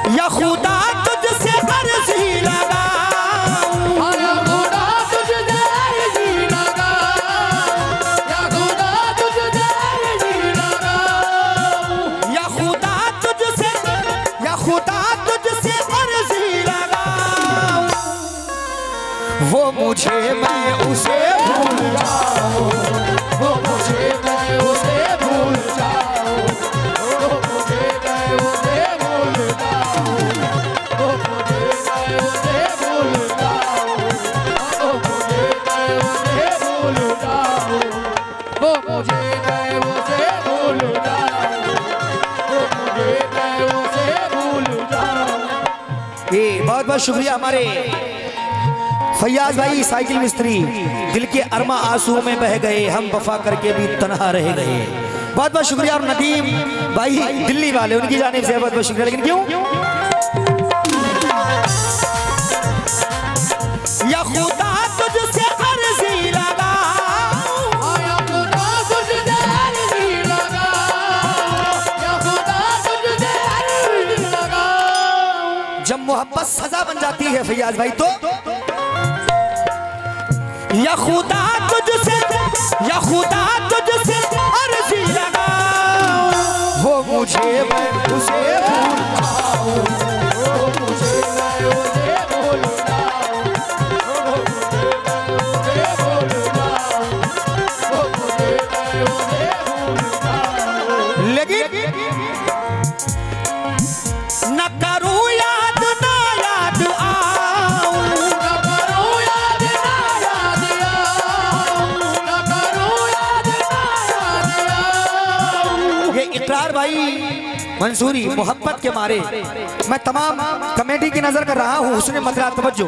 या खुदा तुझसे अर्जी लगाऊं, या खुदा तुझसे अर्जी लगाऊं, या खुदा तुझसे अर्जी लगाऊं, या खुदा तुझसे अर्जी लगाऊं, वो मुझे मैं उसे भूल जाऊं, वो मुझे मैं उसे भूल जाऊं, वो मुझे मैं उसे भूल जाऊं, वो मुझे मैं उसे भूल जाऊं, वो मुझे मैं उसे भूल जाऊं, वो मुझे मैं उसे भूल जाऊं, वो मुझे मैं उसे भूल जाऊं। बहुत बहुत शुक्रिया हमारे फैयाज भाई साइकिल मिस्त्री। दिल के अरमा आंसू में बह गए, हम वफा करके भी तन्हा रह गए। बहुत बहुत शुक्रिया। और नदीम भाई दिल्ली वाले, उनकी जानिब से बहुत बहुत शुक्रिया। लेकिन क्यों? या खुदा तुझसे अर्जी लगाऊं, या खुदा तुझसे अर्जी लगाऊं, या खुदा तुझसे अर्जी लगाऊं। जब मोहब्बत सजा बन जाती है फैयाज भाई तो या खुदा तुझसे अर्जी लगाऊं, वो मुझे मैं उसे भूल जाऊं, वो मुझे मैं उसे भूल जाऊं, वो मुझे मैं उसे भूल जाऊं, वो मुझे मैं उसे भूल जाऊं। लेकिन न करूं याद ना याद आऊं, न करूं याद ना याद आऊं, न करूं याद ना याद आऊं। ये इकरार भाई मंसूरी मोहब्बत के मारे मैं तमाम कमेटी की नजर कर रहा हूँ। उसने मतलब तवज्जो।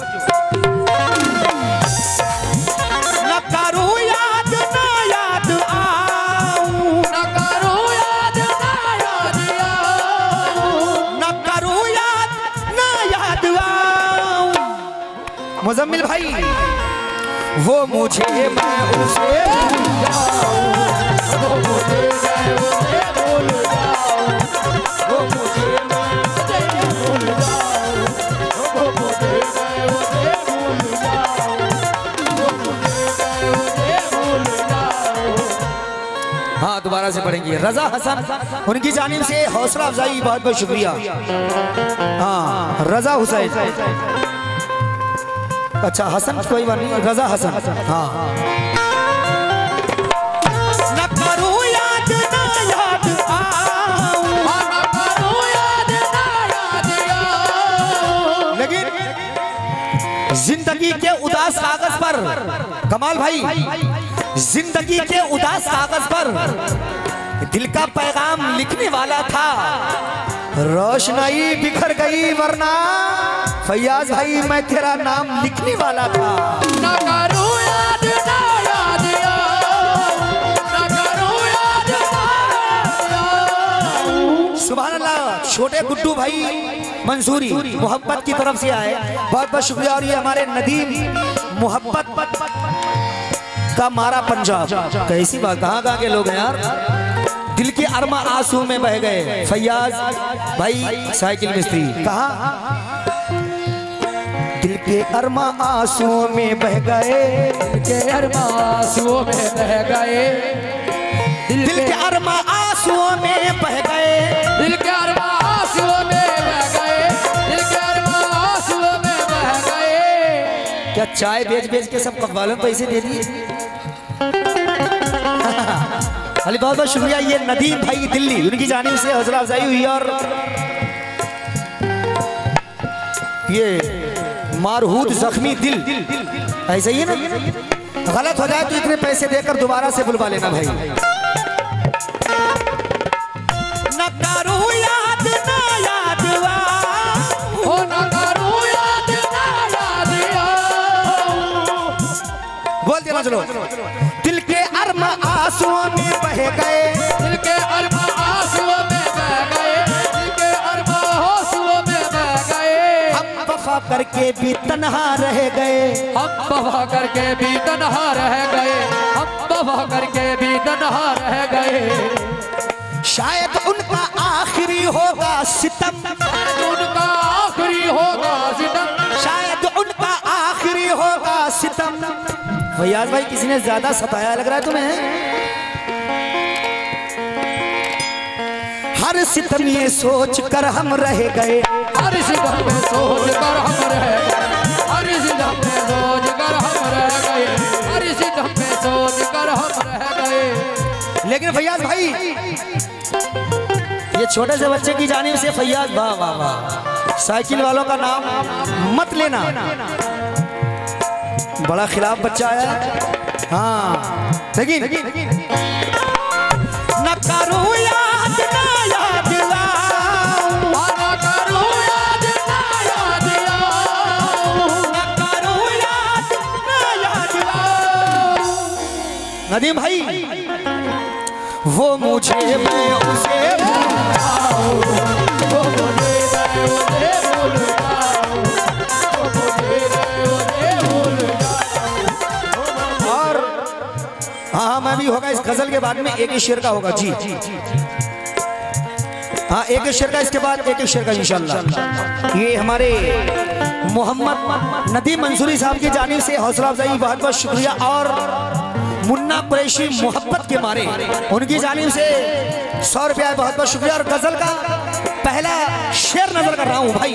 न करूं याद ना याद आऊं, न करूं याद ना याद आऊं, न करूं याद ना याद आऊं। मुजम्मिल भाई वो मुझे मैं उसे भूल जाऊं, वो मुझे मैं उसे भूल जाऊं, वो मुझे मैं उसे भूल जाऊं, वो मुझे मैं उसे भूल जाऊं, वो मुझे मैं उसे भूल जाऊं। हाँ दोबारा से पढ़ेंगे। रजा हसन, उनकी जानिब से हौसला अफजाई, बहुत बहुत शुक्रिया। हाँ रजा हुसैन, अच्छा हसन कोई बात नहीं, रजा हसन। हाँ न करूं याद ना याद आऊं, न करूं याद ना याद आऊं। लेकिन जिंदगी के उदास कागज पर कमाल भाई, जिंदगी के उदास कागज पर दिल का पैगाम लिखने वाला था, रोशनाई बिखर गई वरना फैयाज भाई मैं तेरा नाम लिखने वाला था। न करूं याद ना याद आऊं, न करूं याद ना याद आऊं। सुभान अल्लाह। छोटे गुड्डू भाई मंसूरी मोहब्बत की तरफ से आए, बहुत बहुत शुक्रिया। और ये हमारे नदीम मोहब्बत का मारा पंजाब, कैसी बात, कहाँ के लोग हैं यार। दिल के अरमा आंसू में बह गए, फैयाज भाई साइकिल मिस्त्री। कहा दिल के अरमा आंसू में बह गए, दिल के अरमा आंसुओं में बह गए, दिल के अरमा आंसुओं में बह गए, दिल के अरमा आंसुओं में बह गए, दिल के अरमा आंसुओं में बह गए। क्या चाय बेच बेच के सब कव्वालों को पैसे दे दिए? अली बहुत बहुत शुक्रिया। ये नदीम भाई दिल्ली, उनकी जानिब से हौसला अफजाई हुई। और ये मारहूद जख्मी दिल, ऐसा ही है ना, गलत हो जाए तो इतने पैसे देकर दोबारा से बुलवा लेना भाई। न करूं याद ना याद हो न करूं याद ना याद आऊं। बोल देना चलो। दिल के अरमा आंसुओं में बह गए, दिल के अरमा आंसुओं में बह गए, दिल के अरमा आंसुओं में बह गए। हम वफा करके भी तन्हा रह गए, हम वफा करके भी तन्हा रह गए, हम वफा करके भी तन्हा रह गए। शायद उनका आखिरी होगा सितम, फैयाज भाई किसी ने ज्यादा सताया लग रहा है तुम्हें। हर सितम ये सोच कर हम रह गए, हर सितम में सोच कर हम रह गए, हर सितम में सोच कर हम रह गए, हर सितम में सोच कर हम रह गए। लेकिन फैयाज भाई ये छोटे से बच्चे की जानिब से फैयाज, वाह वाह वाह, साइकिल वालों का नाम मत लेना, बड़ा खिलाफ बच्चा है। हाँ लेकिन न करूं याद ना याद लाऊं, न करूं याद ना याद लाऊं, न करूं याद ना याद लाऊं। नदीम भाई वो मुझे मैं उसे भूलाऊं, वो मुझे मैं उसे भूलाऊं, वो मुझे मैं उसे भूलाऊं। और हाँ मैं भी होगा इस गजल के बाद में एक ही शेर का होगा जी। हाँ एक ही शेर का, इसके बाद एक ही शेर का इंशाल्लाह। ये हमारे मोहम्मद नदीम मंसूरी साहब की जानिब से हौसला अफजाई बहुत बहुत शुक्रिया। और मुन्ना कुरैशी मोहब्बत के मारे उनकी जानिब से 100 रुपया बहुत बहुत शुक्रिया। और गजल का पहला शेर नजर कर रहा हूँ भाई।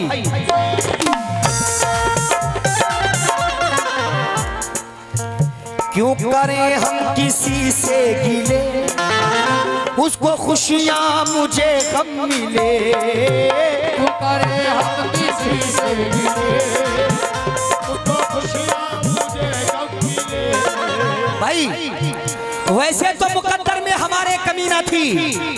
क्यों करें हम किसी से गिले, उसको खुशियां मुझे गम मिले, क्यों करें हम किसी से मिले, उसको खुशियां मुझे गम मिले। भाई वैसे तो मुकद्दर में हमारे कमी ना थी,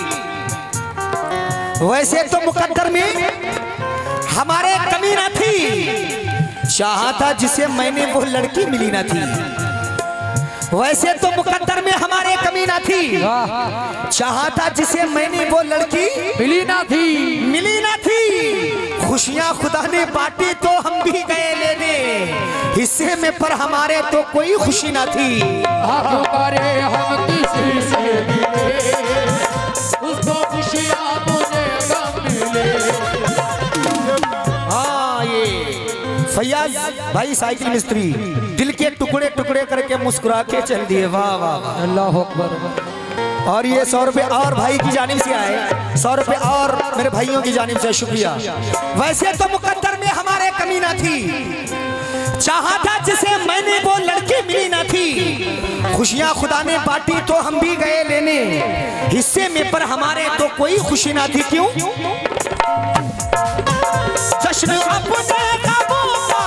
वैसे तो मुकद्दर में हमारे कमी ना थी, चाहा था जिसे मैंने वो लड़की मिली ना थी। वैसे तो मुकद्दर में हमारे कमी ना थी, चाहा था जिसे मैंने वो लड़की मिली ना थी, मिली ना थी। खुशियां खुदा ने बांटी तो हम भी गए लेने, हिस्से में पर हमारे तो कोई खुशी ना थी। क्यों करे हम किसी से मिले, उसको खुशियां मुझे गम मिले। हाँ ये फैयाज भाई साइकिल मिस्त्री दिल के टुकड़े टुकड़े करके मुस्कुरा के चल दिए, वाह वाह वाह, अल्लाह अकबर। और ये 100 रुपए और भाई की जानिब से आए, 100 रुपए और मेरे भाइयों की जानिब से शुक्रिया। वैसे तो मुकद्दर में हमारे कमी ना थी, चाहा था जिसे मैंने वो लड़की मिली ना थी। खुशियां खुदा ने बांटी तो हम भी गए लेने, हिस्से में पर हमारे तो कोई खुशी ना थी। क्यों जश्न अपने काबू का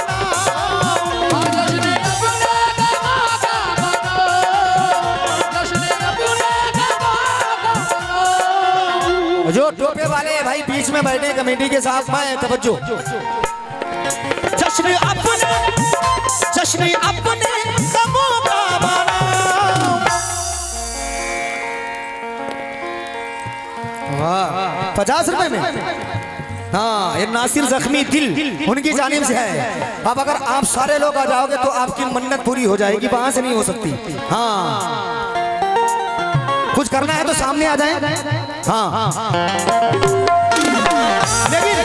जो टोपे वाले भाई बीच में बैठे कमेटी के साथ में तवज्जो। जश्न अपने कबू का वाह 50 रुपए में। हाँ ये नासिर जख्मी दिल उनकी जानिब से है। अब अगर आप सारे लोग आ जाओगे तो आपकी मन्नत पूरी हो जाएगी, वहां से नहीं हो सकती। हाँ कुछ करना है तो सामने आ जाएं। हाँ लेकिन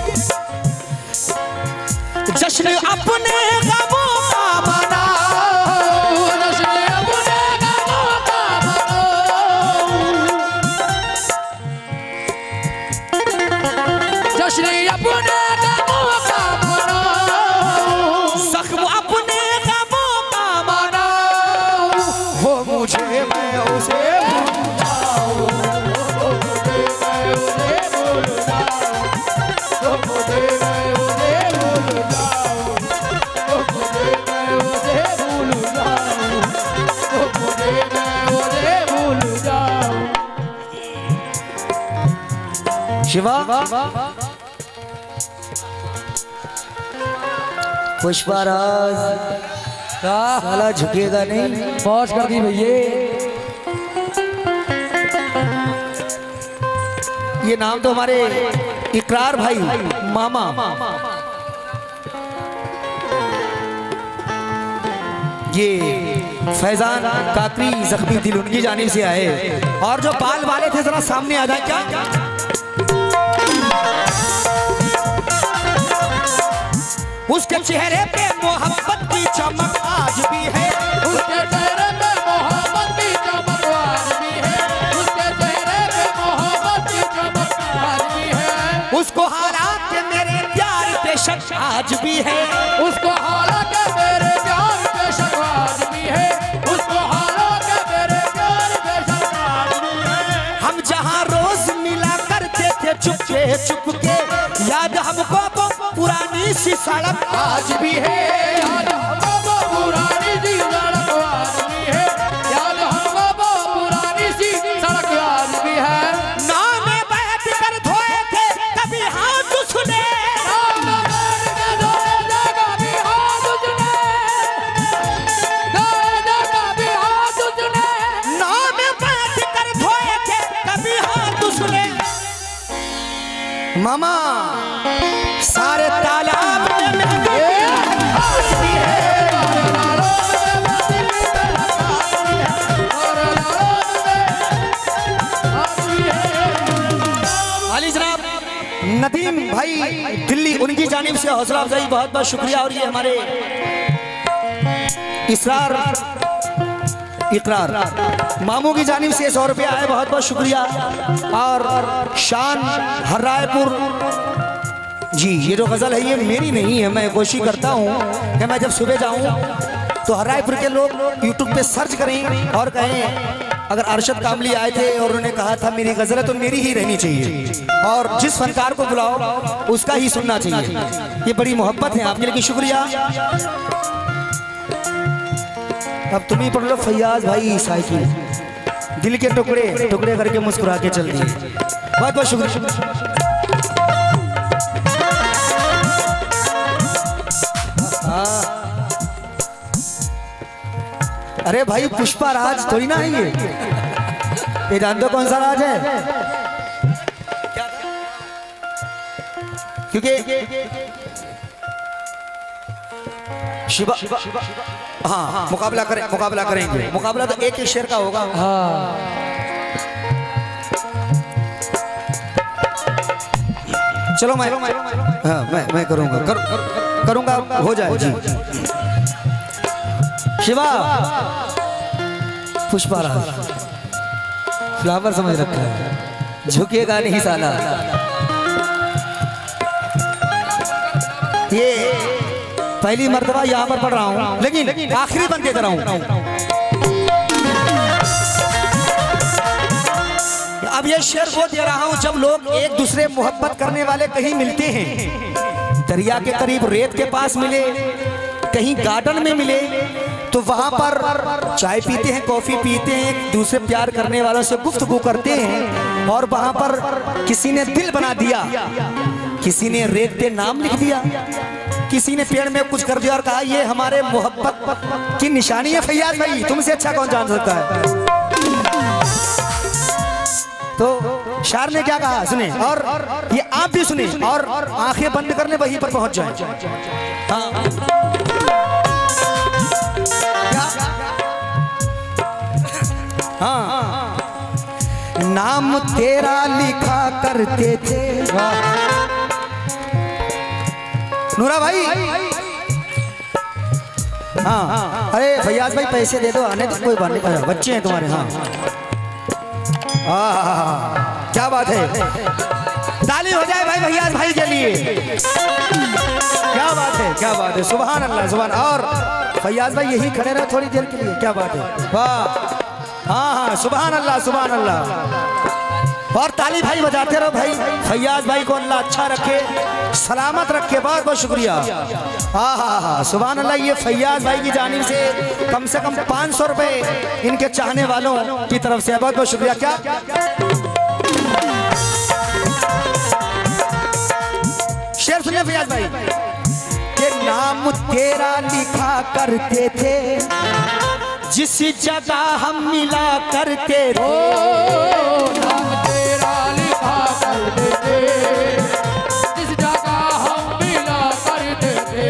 जश्न अपने गमों का मनाओ, जश्न अपने गमों का मनाओ, जश्न अपने गमों का मनाओ, जख्म अपने गमों का मनाओ। वो मुझे मैं उसे शिवा पुष्पाराज साला झुकेगा नहीं, पहुंच कर दी भैया। ये नाम तो हमारे इकरार भाई मामा ये फैजान काकरी जख्मी दिल उनकी जानिब से आए। और जो पाल वाले थे जरा सामने आ जाए। क्या उसके चेहरे पे मोहब्बत की चमक आज भी है, उसको हालांकि मेरे प्यार पे शक आज भी है, उसको हालांकि मेरे प्यार पे शक आज भी है, उसको हालांकि मेरे प्यार पे शक आज भी है। हम जहाँ रोज मिला करते थे चुपके चुपके, याद हमको पुरानी सी सड़क आज भी है, याद हमको पुरानी सी सड़क आज भी है, याद हमको पुरानी सी सड़क आज भी है। नाव में बैठ कर धोए थे कभी हाथ उसने, नाव में बैठ के धोए थे कभी हाथ उसने, धोए थे कभी हाथ उसने, नाव में बैठ कर धोए थे कभी हाथ उसने। मामा सारे तालाब में आज भी है, अली जनाब नदीम भाई दिल्ली, उनकी जानिब से हौसला अफजाई बहुत बहुत शुक्रिया। और ये हमारे इकरार मामू की जानिब से 100 रुपया है, बहुत बहुत शुक्रिया। और शान हर्रायपुर जी, ये जो गज़ल है ये मेरी नहीं है, मैं कोशिश करता हूँ कि मैं जब सुबह जाऊँ तो हर्रायपुर के लोग यूट्यूब पे सर्च करें और कहें अगर अरशद कामली आए थे और उन्होंने कहा था मेरी गज़ल है तो मेरी ही रहनी चाहिए, और जिस फनकार को बुलाओ उसका ही सुनना चाहिए। ये बड़ी मोहब्बत है आपके लिए, शुक्रिया। अब तुम ही पढ़ लो फैयाज भाई साइकिल, दिल के टुकड़े टुकड़े करके मुस्कुरा के चल दिए, बहुत बहुत शुक्रिया। अरे भाई पुष्पा राज थोड़ी ना है ये जान दो कौन सा राज है, क्योंकि शिवा हाँ मुकाबला करेंगे, मुकाबला तो एक शेर का होगा। चलो मैं करूंगा हो जाए जी। शिवा पुष्पा राज फ्लावर समझ रखा है, झुकेगा नहीं साला। ये पहली मर्तबा यहाँ पर पढ़ रहा हूँ, लेकिन आखिरी बंद दे रहा हूँ। अब ये शेर वो दे रहा हूँ जब लोग एक दूसरे मोहब्बत करने वाले कहीं मिलते हैं, दरिया के करीब रेत के पास मिले, कहीं गार्डन में मिले, तो वहां पर चाय पीते हैं, कॉफी पीते हैं, एक दूसरे प्यार करने वालों से गुफ्तगू करते हैं, और वहां पर किसी ने दिल बना दिया, किसी ने रेत पे नाम लिख दिया, किसी ने पेड़ में कुछ कर दिया और कहा ये हमारे मोहब्बत की निशानी है। फैयाज भाई तुमसे अच्छा कौन जान सकता है। तो शायर ने क्या कहा सुने, और ये आप भी सुने और आंखें बंद करने वहीं पर पहुंच जाए। हाँ, नाम तेरा लिखा करते थे नूरा भाई। हाँ अरे फैयाज भाई पैसे दे दो, आने तो कोई बात नहीं, बच्चे हैं तुम्हारे। हाँ क्या बात है, ताली हो जाए भाई फैयाज भाई के लिए। क्या बात है, क्या बात है, सुभान अल्लाह सुभान। और फैयाज भाई यही खड़े रहे थोड़ी देर के लिए, क्या बात है, वाह। हाँ सुभान अल्लाह सुभान अल्लाह। और ताली भाई बजाते रहो भाई, फैयाज भाई को अल्लाह अच्छा रखे, सलामत रखे, बहुत बहुत शुक्रिया। हाँ सुभान अल्लाह। ये फैयाज भाई की जानिब से कम 500 रुपए इनके चाहने वालों की तरफ से, बहुत बहुत शुक्रिया। क्या शेर सुनिए फैयाज भाई, के नाम तेरा लिखा करते थे जिस जगह हम मिला करते थे, नाम तेरा लिखा करते थे जिस जगह हम मिला करते थे।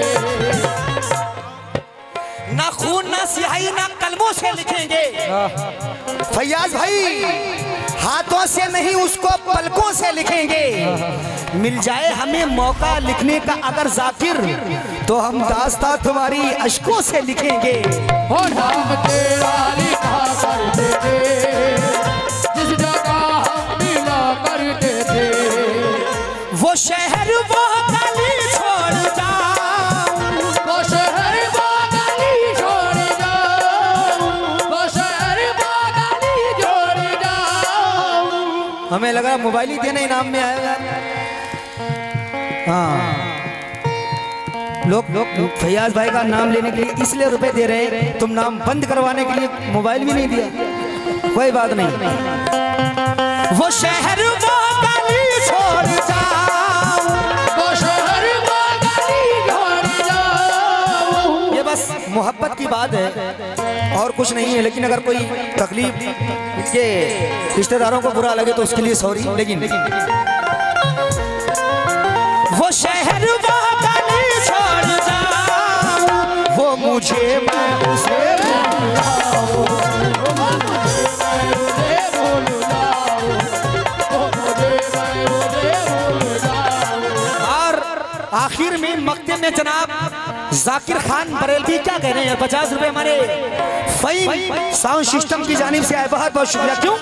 ना खून ना स्याही ना कलमों से लिखेंगे फैयाज भाई, हाथों से नहीं उसको पलकों से लिखेंगे। मिल जाए हमें मौका लिखने का अगर जाकिर, तो हम दास्तां तुम्हारी अश्कों से लिखेंगे। हो नाम तेरा लिखा करते थे जिस जगह हम मिला करते थे, वो शहर वो गली छोड़ जाऊं, वो शहर वो गली छोड़ जाऊं, वो शहर वो गली छोड़ जाऊं। हमें लगा मोबाइल ही देना इनाम में आएगा। हाँ, लोग फैयाज भाई का नाम लेने के लिए इसलिए रुपए दे रहे हैं, तुम नाम बंद करवाने के लिए मोबाइल भी नहीं दिया। कोई बात नहीं। वो शहर वो गली छोड़ जाऊं, वो शहर वो गली छोड़ जाऊं। ये बस मोहब्बत की बात है और कुछ नहीं है। लेकिन अगर कोई तकलीफ के रिश्तेदारों को बुरा लगे तो उसके लिए सॉरी। लेकिन वो शहर वो गली छोड़ जाऊं, वो मुझे मैं उसे आखिर में मक्ते में जनाब जाकिर खान बरेलवी क्या कह रहे हैं? 50 रुपए हमारे फईम साउंड सिस्टम की जानिब से आए, बहुत बहुत शुक्रिया। क्यों?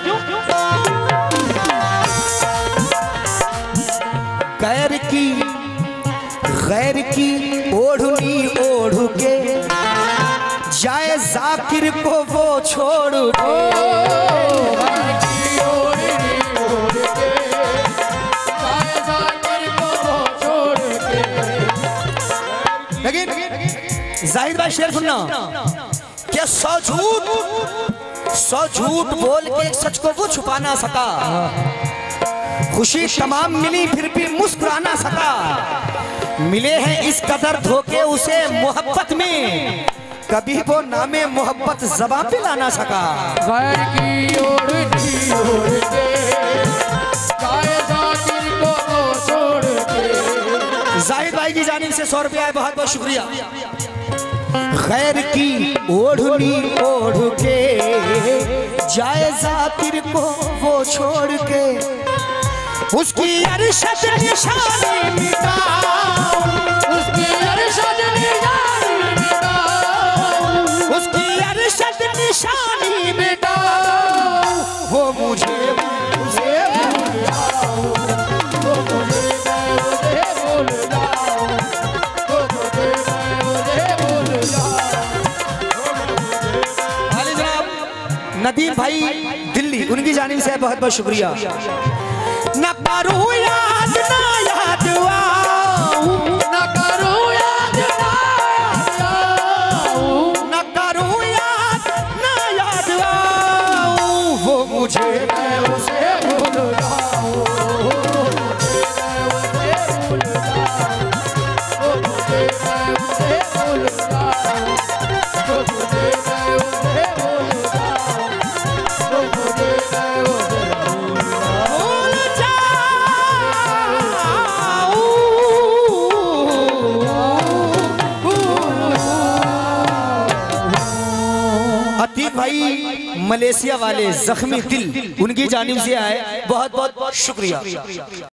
गैर की ओढ़नी ओढ़ के जाए जाकिर को वो छोड़ के। लेकिन जाहिद भाई शेर सुनना, क्या 100 झूठ बोल के एक सच को वो छुपा ना सका। खुशी तमाम मिली फिर भी मुस्कुरा ना सका। मिले हैं इस कदर धोखे उसे मोहब्बत में, कभी वो नामे मोहब्बत ज़बां पे ला ना सका। गैर की ओढ़नी ओढ़ के जाए जाकिर को वो छोड़ के। जाहिद भाई की जानिब से 100 रुपया है, बहुत बहुत शुक्रिया। गैर की ओढ़नी ओढ़ के जाए जाकिर को वो छोड़ के, उसकी अरशद निशानी मिटाऊं, उसकी अरशद निशानी मिटाऊं, उसकी अरशद निशानी मिटाऊं। वो मुझे उसे भूल जाऊं, वो मुझे मैं उसे भूल जाऊं, वो मुझे मैं उसे भूल जाऊं। हाली जनाब नदीम भाई दिल्ली, उनकी जानिब से बहुत बहुत शुक्रिया। न करूं याद ना याद आऊं, न करूं याद ना याद आऊं, न करूं याद ना याद आऊं, वो मुझे मैं उसे भूल जाऊं, मैं उसे भूल जाऊं, वो मुझे मैं उसे भूल जाऊं, वो मुझे मैं उसे भूल जाऊं, वो मुझे मैं उसे भूल जाऊं। अतीक भाई मलेशिया वाले जख्मी दिल, उनकी जानिब से आए, बहुत बहुत शुक्रिया।